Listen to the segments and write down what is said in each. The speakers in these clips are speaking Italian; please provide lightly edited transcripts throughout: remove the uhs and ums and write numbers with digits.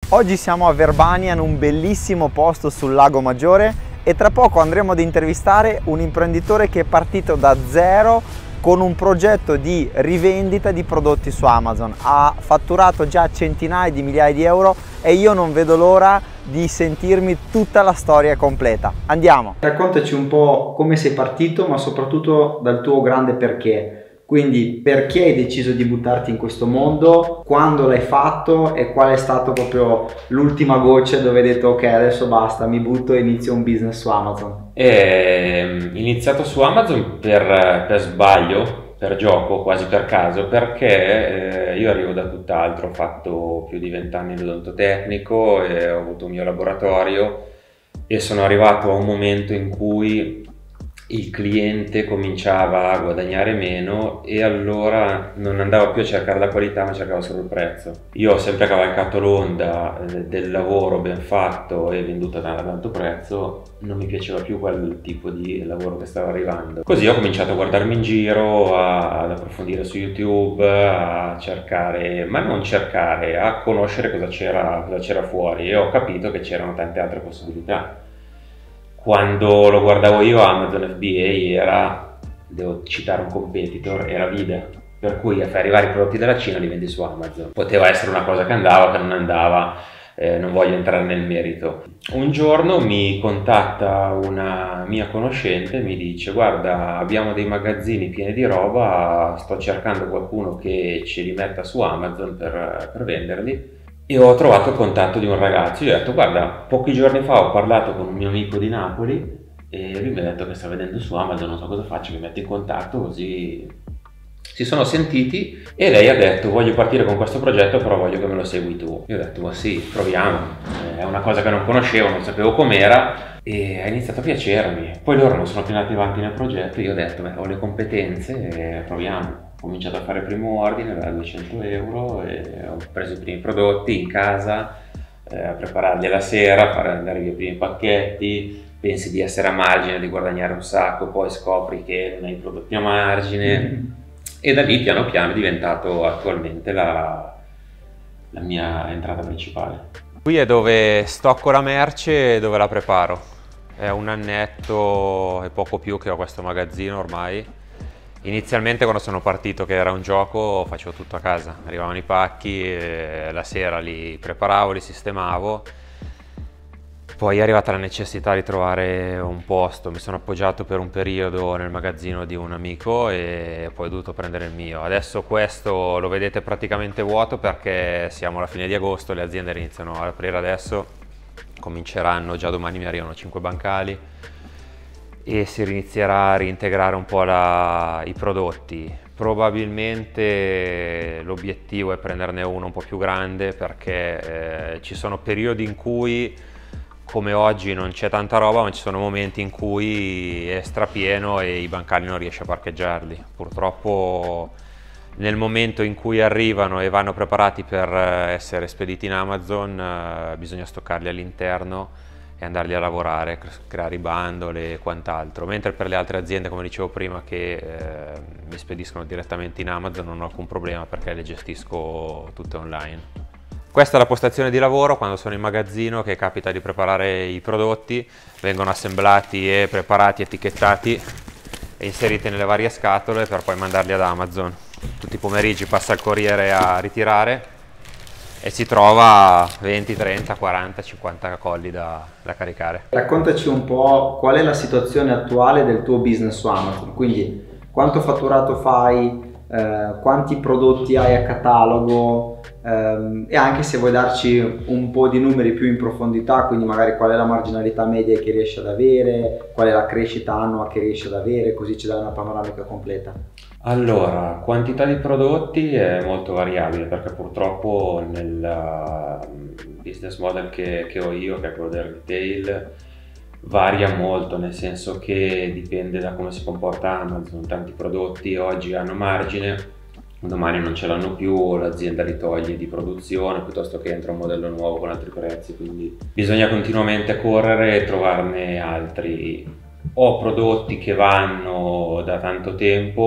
Oggi siamo a Verbania in un bellissimo posto sul Lago Maggiore e tra poco andremo ad intervistare un imprenditore che è partito da zero con un progetto di rivendita di prodotti su Amazon. Ha fatturato già centinaia di migliaia di euro e io non vedo l'ora di sentirmi tutta la storia completa. Andiamo! Raccontaci un po' come sei partito, ma soprattutto dal tuo grande perché. Quindi perché hai deciso di buttarti in questo mondo, quando l'hai fatto e qual è stato proprio l'ultima goccia dove hai detto ok, adesso basta, mi butto e inizio un business su Amazon. Iniziato su Amazon per sbaglio, per gioco, quasi per caso, perché io arrivo da tutt'altro, ho fatto più di 20 anni di odontotecnico e ho avuto un mio laboratorio e sono arrivato a un momento in cui il cliente cominciava a guadagnare meno e allora non andava più a cercare la qualità ma cercava solo il prezzo. Io ho sempre cavalcato l'onda del lavoro ben fatto e venduto a tanto prezzo, non mi piaceva più quel tipo di lavoro che stava arrivando. Così ho cominciato a guardarmi in giro, ad approfondire su YouTube, a cercare, ma non cercare, a conoscere cosa c'era fuori e ho capito che c'erano tante altre possibilità. Quando lo guardavo io, Amazon FBA era, devo citare un competitor, era Vida, per cui fai arrivare i prodotti dalla Cina li vendi su Amazon. Poteva essere una cosa che andava, che non andava, non voglio entrare nel merito. Un giorno mi contatta una mia conoscente e mi dice: guarda, abbiamo dei magazzini pieni di roba, sto cercando qualcuno che ce li metta su Amazon per venderli. E ho trovato il contatto di un ragazzo, gli ho detto: guarda, pochi giorni fa ho parlato con un mio amico di Napoli e lui mi ha detto che sta vedendo su Amazon, non so cosa faccio, mi metto in contatto, così si sono sentiti e lei ha detto: voglio partire con questo progetto, però voglio che me lo segui tu. Io ho detto: ma sì, proviamo, è una cosa che non conoscevo, non sapevo com'era e ha iniziato a piacermi. Poi loro non sono più andati avanti nel progetto, io ho detto: beh, ho le competenze e proviamo. Ho cominciato a fare il primo ordine da 200 euro e ho preso i primi prodotti in casa, a prepararli alla sera, fare andare via i primi pacchetti, pensi di essere a margine, di guadagnare un sacco, poi scopri che non hai prodotti a margine e da lì piano piano è diventato attualmente la mia entrata principale. Qui è dove stocco la merce e dove la preparo. È un annetto e poco più che ho questo magazzino ormai. Inizialmente quando sono partito, che era un gioco, facevo tutto a casa, arrivavano i pacchi e la sera li preparavo, li sistemavo. Poi è arrivata la necessità di trovare un posto, mi sono appoggiato per un periodo nel magazzino di un amico e poi ho dovuto prendere il mio. Adesso questo lo vedete praticamente vuoto perché siamo alla fine di agosto, le aziende iniziano ad aprire adesso, cominceranno, già domani mi arrivano 5 bancali e si inizierà a reintegrare un po' i prodotti. Probabilmente l'obiettivo è prenderne uno un po' più grande perché ci sono periodi in cui, come oggi, non c'è tanta roba, ma ci sono momenti in cui è strapieno e i bancali non riesci a parcheggiarli. Purtroppo nel momento in cui arrivano e vanno preparati per essere spediti in Amazon bisogna stoccarli all'interno e andarli a lavorare, creare i bandole e quant'altro, mentre per le altre aziende, come dicevo prima, che mi spediscono direttamente in Amazon, non ho alcun problema perché le gestisco tutte online. Questa è la postazione di lavoro quando sono in magazzino, che capita di preparare i prodotti, vengono assemblati e preparati, etichettati e inseriti nelle varie scatole per poi mandarli ad Amazon. Tutti i pomeriggi passa il corriere a ritirare e si trova 20, 30, 40, 50 colli da caricare. Raccontaci un po' qual è la situazione attuale del tuo business su Amazon, quindi quanto fatturato fai, quanti prodotti hai a catalogo e anche se vuoi darci un po' di numeri più in profondità, quindi magari qual è la marginalità media che riesci ad avere, qual è la crescita annua che riesci ad avere, così ci dai una panoramica completa. Allora, quantità di prodotti è molto variabile perché purtroppo nel business model che ho io, che è quello del retail, varia molto, nel senso che dipende da come si comporta Amazon. Tanti prodotti oggi hanno margine, domani non ce l'hanno più, l'azienda li toglie di produzione piuttosto che entra un modello nuovo con altri prezzi, quindi bisogna continuamente correre e trovarne altri. Ho prodotti che vanno da tanto tempo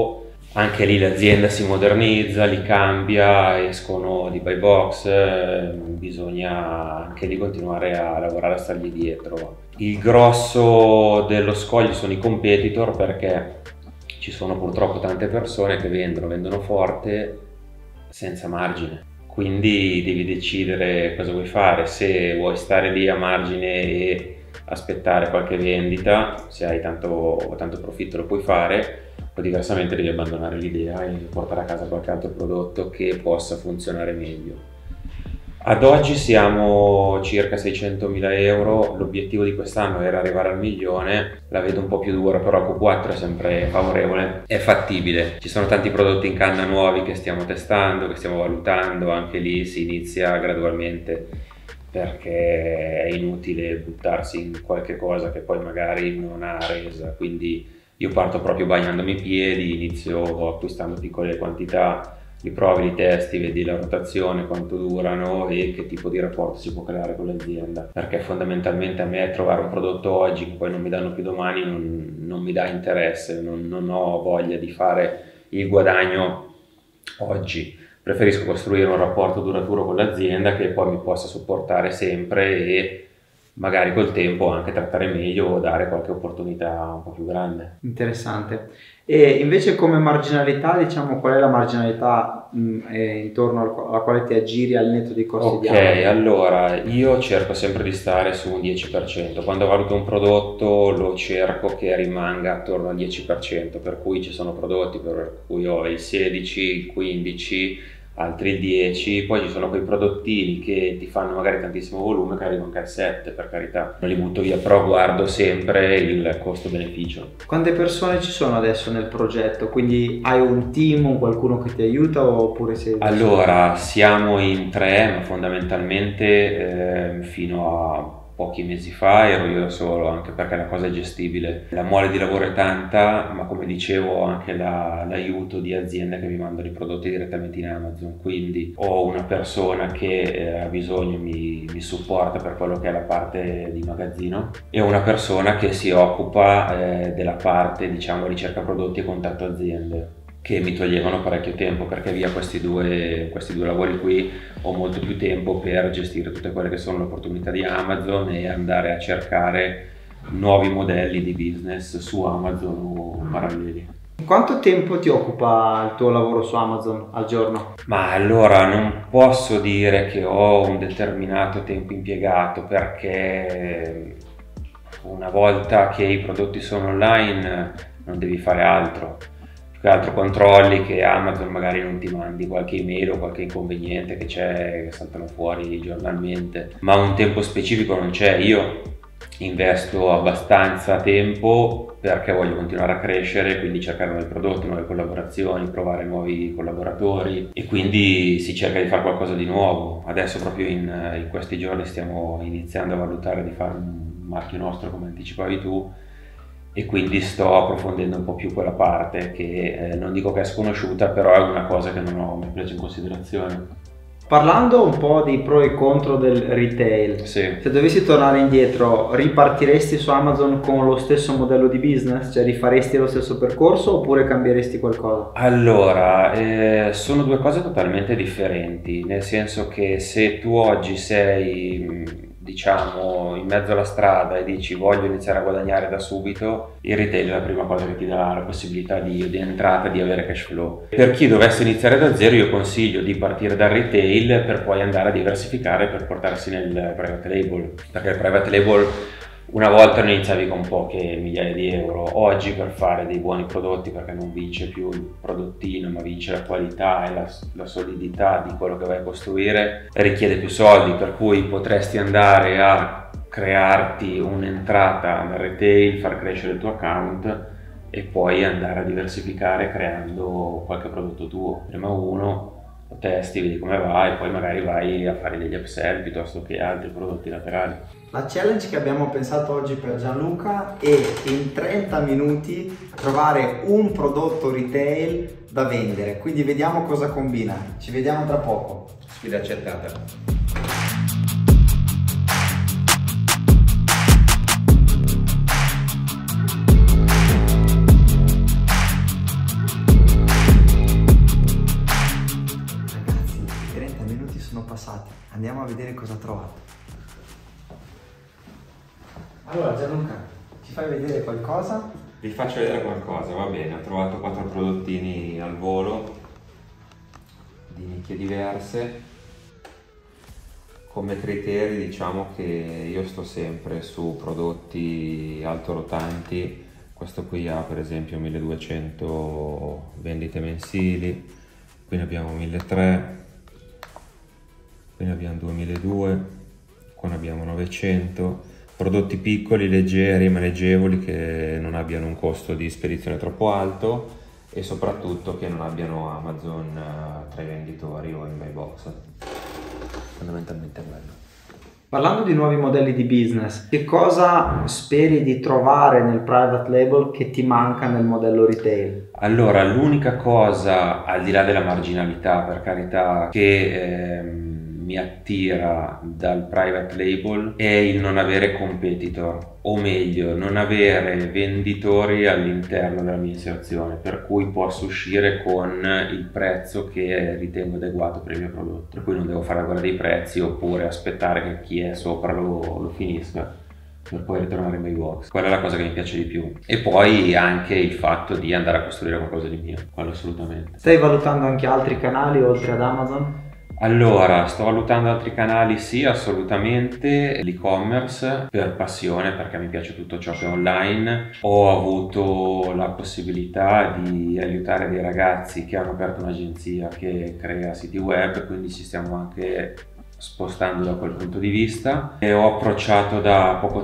anche lì l'azienda si modernizza, li cambia, escono di buy box, bisogna anche lì continuare a lavorare, a stargli dietro. Il grosso dello scoglio sono i competitor, perché ci sono purtroppo tante persone che vendono forte senza margine. Quindi devi decidere cosa vuoi fare, se vuoi stare lì a margine e aspettare qualche vendita, se hai tanto profitto lo puoi fare, o diversamente devi abbandonare l'idea e portare a casa qualche altro prodotto che possa funzionare meglio. Ad oggi siamo circa 600.000 euro, l'obiettivo di quest'anno era arrivare al 1.000.000, la vedo un po' più dura, però Q4 è sempre favorevole, è fattibile. Ci sono tanti prodotti in canna nuovi che stiamo testando, che stiamo valutando, anche lì si inizia gradualmente, perché è inutile buttarsi in qualche cosa che poi magari non ha resa, quindi io parto proprio bagnandomi i piedi, inizio acquistando piccole quantità, li provi, li testi, vedi la rotazione, quanto durano e che tipo di rapporto si può creare con l'azienda, perché fondamentalmente a me trovare un prodotto oggi che poi non mi danno più domani non mi dà interesse, non ho voglia di fare il guadagno oggi. Preferisco costruire un rapporto duraturo con l'azienda che poi mi possa supportare sempre e magari col tempo anche trattare meglio o dare qualche opportunità un po' più grande. Interessante. E invece come marginalità, diciamo, qual è la marginalità intorno alla quale ti aggiri al netto dei costi di Amazon? Ok, allora io cerco sempre di stare su un 10%, quando valuto un prodotto lo cerco che rimanga attorno al 10%, per cui ci sono prodotti per cui ho il 16, il 15, altri il 10, poi ci sono quei prodottini che ti fanno magari tantissimo volume che arrivano anche al 7, per carità, non li butto via, però guardo sempre il costo-beneficio. Quante persone ci sono adesso nel progetto? Quindi hai un team, qualcuno che ti aiuta oppure sei... Allora, siamo in 3, ma fondamentalmente fino a pochi mesi fa ero io da solo, anche perché la cosa è gestibile. La mole di lavoro è tanta, ma come dicevo ho anche l'aiuto di aziende che mi mandano i prodotti direttamente in Amazon, quindi ho una persona che ha bisogno, mi supporta per quello che è la parte di magazzino, e una persona che si occupa della parte, diciamo, ricerca prodotti e contatto aziende, che mi toglievano parecchio tempo, perché via questi due lavori qui ho molto più tempo per gestire tutte quelle che sono le opportunità di Amazon e andare a cercare nuovi modelli di business su Amazon o paralleli. Quanto tempo ti occupa il tuo lavoro su Amazon al giorno? Ma allora non posso dire che ho un determinato tempo impiegato, perché una volta che i prodotti sono online non devi fare altro. Che altro controlli che Amazon magari non ti mandi qualche email o qualche inconveniente che c'è, che saltano fuori giornalmente, ma un tempo specifico non c'è. Io investo abbastanza tempo perché voglio continuare a crescere, quindi cercare nuovi prodotti, nuove collaborazioni, provare nuovi collaboratori, e quindi si cerca di fare qualcosa di nuovo. Adesso proprio in questi giorni stiamo iniziando a valutare di fare un marchio nostro, come anticipavi tu, e quindi sto approfondendo un po' più quella parte che non dico che è sconosciuta, però è una cosa che non ho mai preso in considerazione. Parlando un po' dei pro e contro del retail, sì. Se dovessi tornare indietro, ripartiresti su Amazon con lo stesso modello di business? Cioè rifaresti lo stesso percorso oppure cambieresti qualcosa? Allora, sono due cose totalmente differenti, nel senso che se tu oggi sei, diciamo, in mezzo alla strada e dici voglio iniziare a guadagnare da subito, il retail è la prima cosa che ti dà la possibilità di entrata, di avere cash flow. Per chi dovesse iniziare da zero io consiglio di partire dal retail per poi andare a diversificare, per portarsi nel private label, perché il private label una volta ne iniziavi con poche migliaia di euro, oggi per fare dei buoni prodotti, perché non vince più il prodottino ma vince la qualità e la solidità di quello che vai a costruire, richiede più soldi, per cui potresti andare a crearti un'entrata nel retail, far crescere il tuo account e poi andare a diversificare creando qualche prodotto tuo. Prima uno, lo testi, vedi come va e poi magari vai a fare degli upsell piuttosto che altri prodotti laterali. La challenge che abbiamo pensato oggi per Gianluca è in 30 minuti trovare un prodotto retail da vendere, quindi vediamo cosa combina. Ci vediamo tra poco. Sfida accettata. Allora Gianluca, ci fai vedere qualcosa? Vi faccio vedere qualcosa, va bene, ho trovato 4 prodottini al volo di nicchie diverse. Come criteri diciamo che io sto sempre su prodotti altorotanti. Questo qui ha per esempio 1200 vendite mensili, qui ne abbiamo 1300, qui ne abbiamo 2200, qua ne abbiamo 900. Prodotti piccoli, leggeri, maneggevoli, che non abbiano un costo di spedizione troppo alto e soprattutto che non abbiano Amazon tra i venditori o in buy box. Fondamentalmente quello. Parlando di nuovi modelli di business, che cosa speri di trovare nel private label che ti manca nel modello retail? Allora, l'unica cosa, al di là della marginalità, per carità, che mi attira dal private label è il non avere competitor, o meglio, non avere venditori all'interno della mia inserzione, per cui posso uscire con il prezzo che ritengo adeguato per il mio prodotto, per cui non devo fare la guerra dei prezzi oppure aspettare che chi è sopra lo finisca per poi ritornare in buy box. Quella è la cosa che mi piace di più. E poi anche il fatto di andare a costruire qualcosa di mio, quello assolutamente. Stai valutando anche altri canali oltre ad Amazon? Allora, sto valutando altri canali, sì, assolutamente, l'e-commerce per passione, perché mi piace tutto ciò che è online. Ho avuto la possibilità di aiutare dei ragazzi che hanno aperto un'agenzia che crea siti web, quindi ci stiamo anche spostando da quel punto di vista. E ho approcciato da poco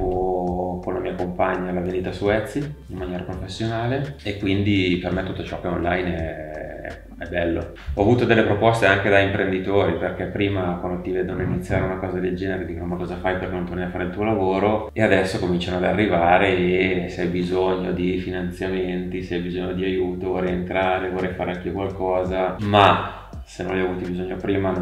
tempo con la mia compagna la vendita su Etsy in maniera professionale e quindi per me tutto ciò che è online è bello. Ho avuto delle proposte anche da imprenditori, perché prima quando ti vedono iniziare una cosa del genere dicono ma cosa fai perché non torni a fare il tuo lavoro, e adesso cominciano ad arrivare e se hai bisogno di finanziamenti, se hai bisogno di aiuto, vorrei entrare, vorrei fare anche qualcosa, ma se non li ho avuti bisogno prima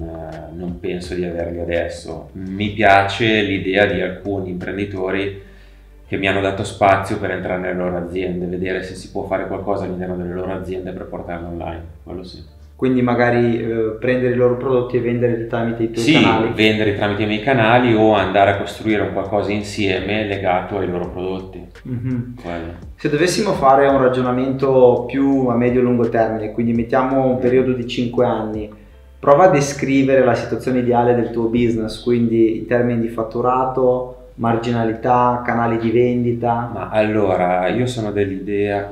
non penso di averli adesso. Mi piace l'idea di alcuni imprenditori che mi hanno dato spazio per entrare nelle loro aziende, vedere se si può fare qualcosa all'interno delle loro aziende per portarlo online, quello sì. Quindi magari prendere i loro prodotti e venderli tramite i tuoi canali? Sì, vendere tramite i miei canali o andare a costruire un qualcosa insieme legato ai loro prodotti. Se dovessimo fare un ragionamento più a medio-lungo termine, quindi mettiamo un periodo di 5 anni, prova a descrivere la situazione ideale del tuo business, quindi in termini di fatturato, marginalità, canali di vendita. Ma allora, io sono dell'idea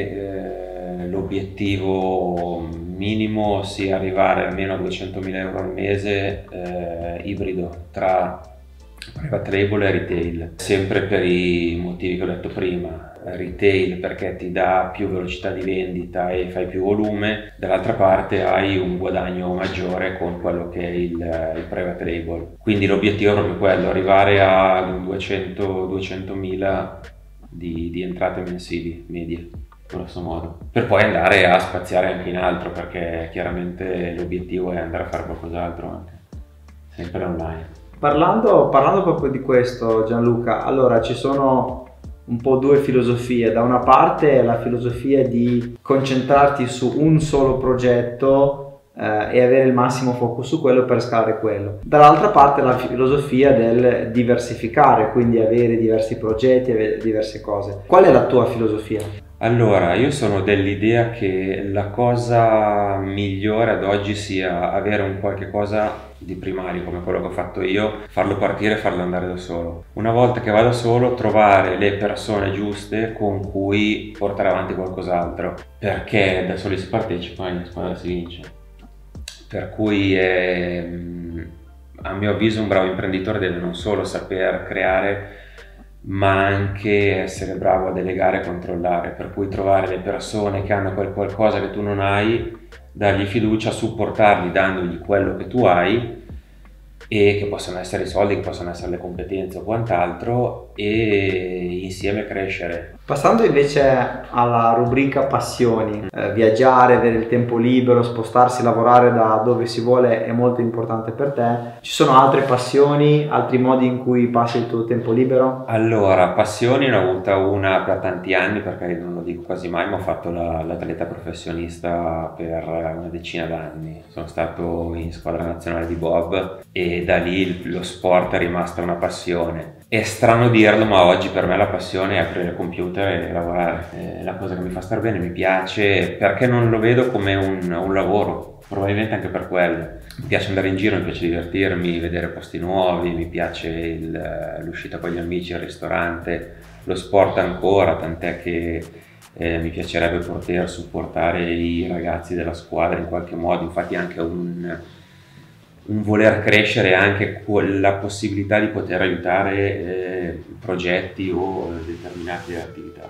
che l'obiettivo minimo sia arrivare almeno a 200.000 euro al mese ibrido tra private label e retail, sempre per i motivi che ho detto prima. Retail perché ti dà più velocità di vendita e fai più volume, dall'altra parte hai un guadagno maggiore con quello che è il private label. Quindi l'obiettivo è proprio quello, arrivare a 200.000 di entrate mensili medie, grosso modo, per poi andare a spaziare anche in altro, perché chiaramente l'obiettivo è andare a fare qualcos'altro anche, sempre online. Parlando proprio di questo, Gianluca, allora ci sono un po' due filosofie. Da una parte la filosofia di concentrarti su un solo progetto e avere il massimo focus su quello per scalare quello. Dall'altra parte la filosofia del diversificare, quindi avere diversi progetti, avere diverse cose. Qual è la tua filosofia? Allora, io sono dell'idea che la cosa migliore ad oggi sia avere un qualche cosa di primario come quello che ho fatto io, farlo partire e farlo andare da solo. Una volta che va da solo, trovare le persone giuste con cui portare avanti qualcos'altro, perché da soli si partecipa e in squadra si vince. Per cui a mio avviso un bravo imprenditore deve non solo saper creare, ma anche essere bravo a delegare e controllare, per cui trovare le persone che hanno quel qualcosa che tu non hai, dargli fiducia, supportarli dandogli quello che tu hai, e che possono essere i soldi, che possono essere le competenze o quant'altro, e insieme crescere. Passando invece alla rubrica passioni, viaggiare, avere il tempo libero, spostarsi, lavorare da dove si vuole è molto importante per te. Ci sono altre passioni, altri modi in cui passi il tuo tempo libero? Allora, passioni ne ho avuta una per tanti anni, perché non lo dico quasi mai, ma ho fatto l'atleta professionista per una decina d'anni. Sono stato in squadra nazionale di bob e da lì lo sport è rimasta una passione. È strano dirlo, ma oggi per me la passione è aprire il computer e lavorare. È la cosa che mi fa star bene, mi piace, perché non lo vedo come un lavoro, probabilmente anche per quello. Mi piace andare in giro, mi piace divertirmi, vedere posti nuovi, mi piace l'uscita con gli amici, il ristorante, lo sport ancora, tant'è che mi piacerebbe poter supportare i ragazzi della squadra in qualche modo, infatti anche un voler crescere, anche la possibilità di poter aiutare progetti o determinate attività.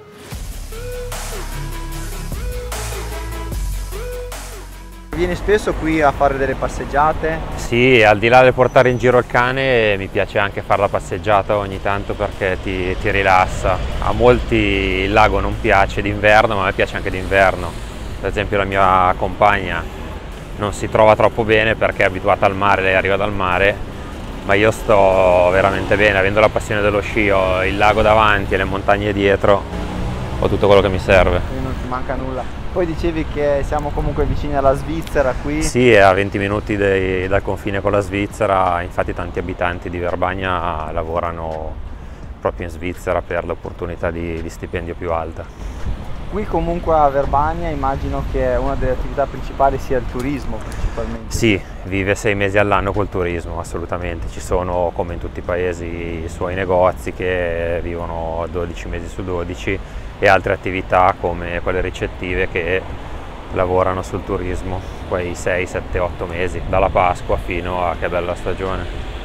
Vieni spesso qui a fare delle passeggiate? Sì, al di là del portare in giro il cane mi piace anche fare la passeggiata ogni tanto perché ti rilassa. A molti il lago non piace d'inverno, ma a me piace anche d'inverno. Per esempio la mia compagna non si trova troppo bene perché è abituata al mare, lei arriva dal mare, ma io sto veramente bene, avendo la passione dello sci, ho il lago davanti e le montagne dietro, ho tutto quello che mi serve. Quindi non ti manca nulla. Poi dicevi che siamo comunque vicini alla Svizzera qui. Sì, è a 20 minuti dal confine con la Svizzera, infatti tanti abitanti di Verbania lavorano proprio in Svizzera per l'opportunità di stipendio più alta. Qui comunque a Verbania immagino che una delle attività principali sia il turismo principalmente. Sì, vive 6 mesi all'anno col turismo, assolutamente. Ci sono, come in tutti i paesi, i suoi negozi che vivono 12 mesi su 12 e altre attività come quelle ricettive che lavorano sul turismo, quei 6, 7, 8 mesi, dalla Pasqua fino a che bella stagione.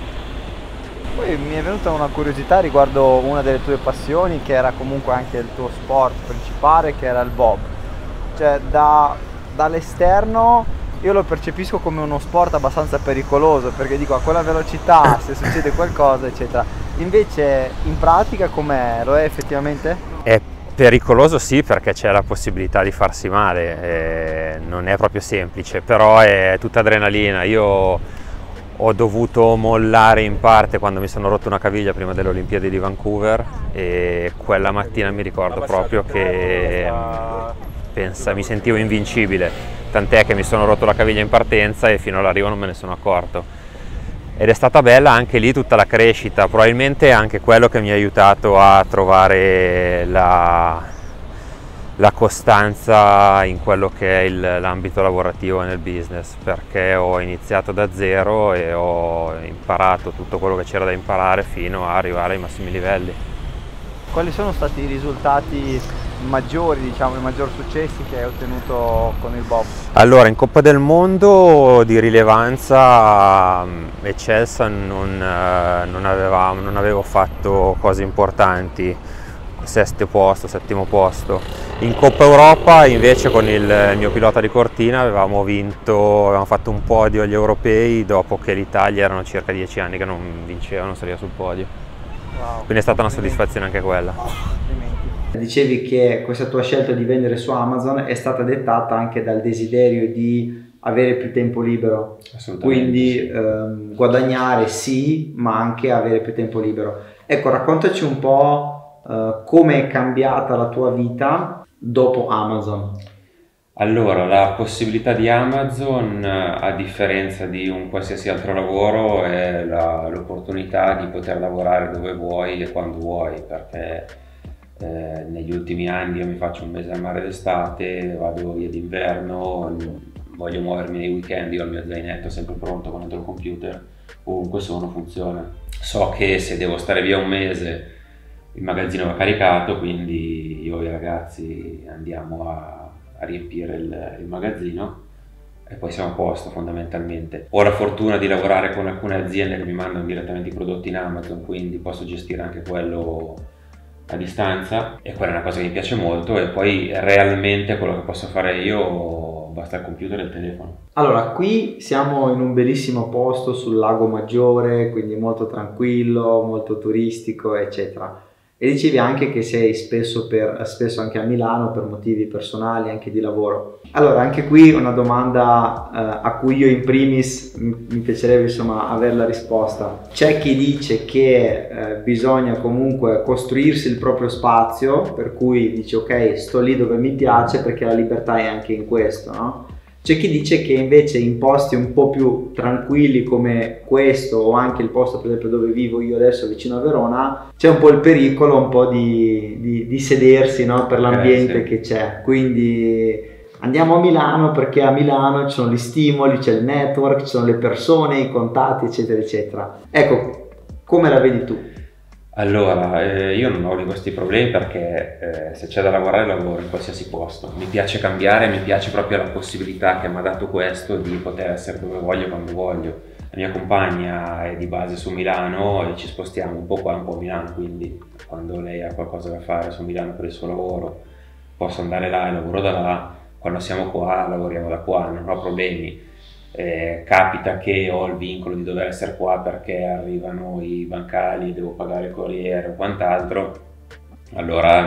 Poi mi è venuta una curiosità riguardo una delle tue passioni, che era comunque anche il tuo sport principale, che era il bob. Cioè dall'esterno io lo percepisco come uno sport abbastanza pericoloso, perché dico a quella velocità se succede qualcosa eccetera. Invece in pratica com'è? Lo è effettivamente? È pericoloso sì, perché c'è la possibilità di farsi male, non è proprio semplice, però è tutta adrenalina. Io ho dovuto mollare in parte quando mi sono rotto una caviglia prima delle Olimpiadi di Vancouver e quella mattina mi ricordo proprio che mi sentivo invincibile, tant'è che mi sono rotto la caviglia in partenza e fino all'arrivo non me ne sono accorto. Ed è stata bella anche lì tutta la crescita, probabilmente anche quello che mi ha aiutato a trovare la costanza in quello che è l'ambito lavorativo nel business, perché ho iniziato da zero e ho imparato tutto quello che c'era da imparare fino a arrivare ai massimi livelli. Quali sono stati i risultati maggiori, diciamo, i maggiori successi che hai ottenuto con il bob? Allora, in Coppa del Mondo di rilevanza eccelsa non avevo fatto cose importanti, sesto posto, settimo posto. In Coppa Europa invece con il mio pilota di Cortina avevamo fatto un podio agli europei dopo che l'Italia erano circa 10 anni che non vinceva, non saliva sul podio. Wow. Quindi è stata una soddisfazione anche quella. Dicevi che questa tua scelta di vendere su Amazon è stata dettata anche dal desiderio di avere più tempo libero, quindi sì. Guadagnare sì, ma anche avere più tempo libero. Ecco, raccontaci un po' come è cambiata la tua vita dopo Amazon. Allora, la possibilità di Amazon, a differenza di un qualsiasi altro lavoro, è l'opportunità di poter lavorare dove vuoi e quando vuoi, perché negli ultimi anni io mi faccio un mese al mare d'estate, vado via d'inverno, voglio muovermi nei weekend, io ho il mio zainetto sempre pronto con dentro il computer, ovunque sono funziona. So che se devo stare via un mese il magazzino va caricato, quindi io e i ragazzi andiamo a riempire il magazzino e poi siamo a posto fondamentalmente. Ho la fortuna di lavorare con alcune aziende che mi mandano direttamente i prodotti in Amazon, quindi posso gestire anche quello a distanza e quella è una cosa che mi piace molto, e poi realmente quello che posso fare io basta il computer e il telefono. Allora, qui siamo in un bellissimo posto sul Lago Maggiore, quindi molto tranquillo, molto turistico eccetera. E dicevi anche che sei spesso anche a Milano per motivi personali, anche di lavoro. Allora, anche qui una domanda a cui io in primis mi piacerebbe insomma avere la risposta. C'è chi dice che bisogna comunque costruirsi il proprio spazio, per cui dice ok, sto lì dove mi piace perché la libertà è anche in questo, no? C'è chi dice che invece in posti un po' più tranquilli come questo, o anche il posto per esempio dove vivo io adesso vicino a Verona, c'è un po' il pericolo un po' di sedersi, no? Per l'ambiente sì. che c'è, quindi andiamo a Milano perché a Milano ci sono gli stimoli, c'è il network, ci sono le persone, i contatti, eccetera eccetera. Ecco, come la vedi tu? Allora, io non ho di questi problemi perché se c'è da lavorare lavoro in qualsiasi posto. Mi piace cambiare, mi piace proprio la possibilità che mi ha dato questo di poter essere dove voglio quando voglio. La mia compagna è di base su Milano e ci spostiamo un po' qua, un po' a Milano, quindi quando lei ha qualcosa da fare su Milano per il suo lavoro posso andare là e lavoro da là, quando siamo qua lavoriamo da qua, non ho problemi. Capita che ho il vincolo di dover essere qua perché arrivano i bancali, devo pagare il corriere o quant'altro, allora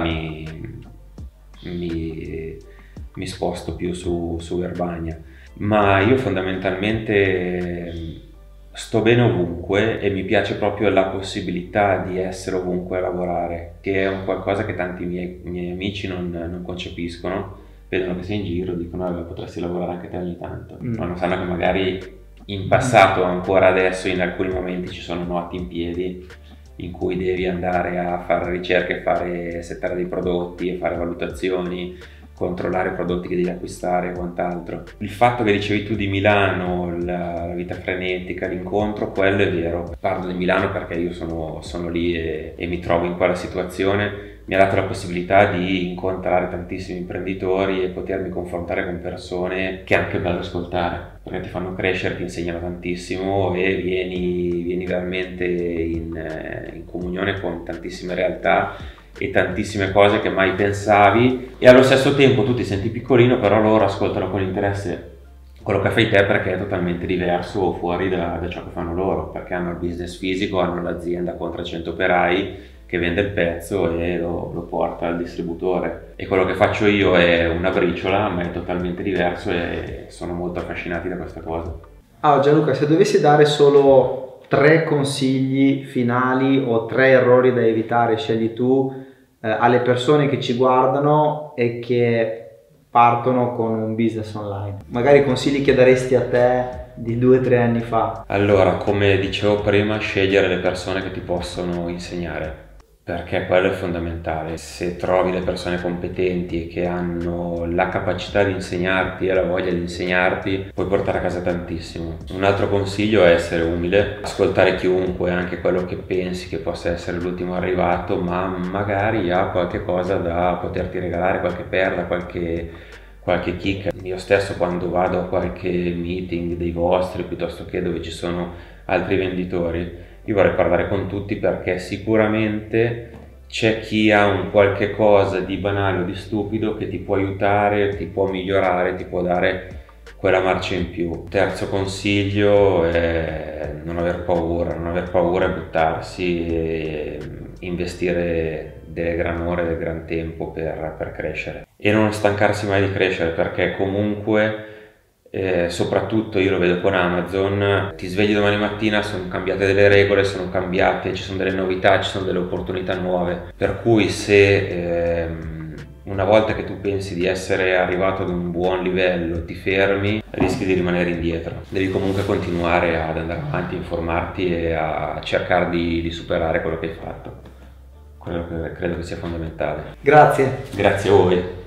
mi sposto più su Verbania. Ma io fondamentalmente sto bene ovunque e mi piace proprio la possibilità di essere ovunque a lavorare, che è un qualcosa che tanti miei amici non concepiscono. Vedono che sei in giro, dicono potresti lavorare anche te ogni tanto, ma non sanno che magari in passato, ancora adesso, in alcuni momenti ci sono notti in piedi in cui devi andare a fare ricerche, settare dei prodotti e fare valutazioni, controllare i prodotti che devi acquistare e quant'altro. Il fatto che dicevi tu di Milano, la vita frenetica, l'incontro, quello è vero. Parlo di Milano perché io sono lì e mi trovo in quella situazione. Mi ha dato la possibilità di incontrare tantissimi imprenditori e potermi confrontare con persone che è anche bello ascoltare, perché ti fanno crescere, ti insegnano tantissimo e vieni veramente in comunione con tantissime realtà e tantissime cose che mai pensavi, e allo stesso tempo tu ti senti piccolino, però loro ascoltano con interesse quello che fai te perché è totalmente diverso o fuori da ciò che fanno loro, perché hanno il business fisico, hanno l'azienda con 300 operai che vende il pezzo e lo porta al distributore, e quello che faccio io è una briciola ma è totalmente diverso e sono molto affascinati da questa cosa. Gianluca, se dovessi dare solo 3 consigli finali o 3 errori da evitare, scegli tu, alle persone che ci guardano e che partono con un business online, magari consigli che daresti a te di 2-3 anni fa. Allora, come dicevo prima, scegliere le persone che ti possono insegnare, perché quello è fondamentale. Se trovi le persone competenti e che hanno la capacità di insegnarti e la voglia di insegnarti, puoi portare a casa tantissimo. Un altro consiglio è essere umile, ascoltare chiunque, anche quello che pensi che possa essere l'ultimo arrivato, ma magari ha qualche cosa da poterti regalare, qualche perla, qualche kick. Io stesso quando vado a qualche meeting dei vostri, piuttosto che dove ci sono altri venditori, io vorrei parlare con tutti perché sicuramente c'è chi ha un qualche cosa di banale o di stupido che ti può aiutare, ti può migliorare, ti può dare quella marcia in più. Terzo consiglio è non aver paura e buttarsi e investire delle gran ore, del gran tempo per crescere. E non stancarsi mai di crescere, perché comunque soprattutto io lo vedo con Amazon, ti svegli domani mattina, sono cambiate delle regole, sono cambiate, ci sono delle novità, ci sono delle opportunità nuove, per cui se una volta che tu pensi di essere arrivato ad un buon livello ti fermi, rischi di rimanere indietro. Devi comunque continuare ad andare avanti, a informarti e a cercare di superare quello che hai fatto. Quello che credo che sia fondamentale. Grazie. Grazie a voi.